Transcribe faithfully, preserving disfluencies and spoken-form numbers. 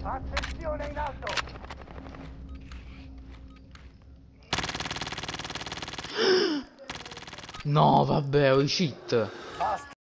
Attenzione in alto! No, vabbè, ho i cheat. Basta.